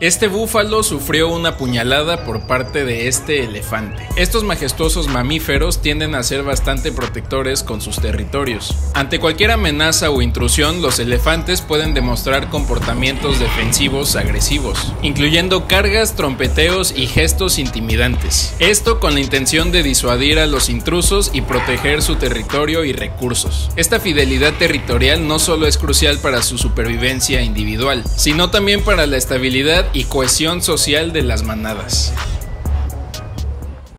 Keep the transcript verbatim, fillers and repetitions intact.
Este búfalo sufrió una puñalada por parte de este elefante. Estos majestuosos mamíferos tienden a ser bastante protectores con sus territorios. Ante cualquier amenaza o intrusión, los elefantes pueden demostrar comportamientos defensivos agresivos, incluyendo cargas, trompeteos y gestos intimidantes. Esto con la intención de disuadir a los intrusos y proteger su territorio y recursos. Esta fidelidad territorial no solo es crucial para su supervivencia individual, sino también para la estabilidad y cohesión social de las manadas.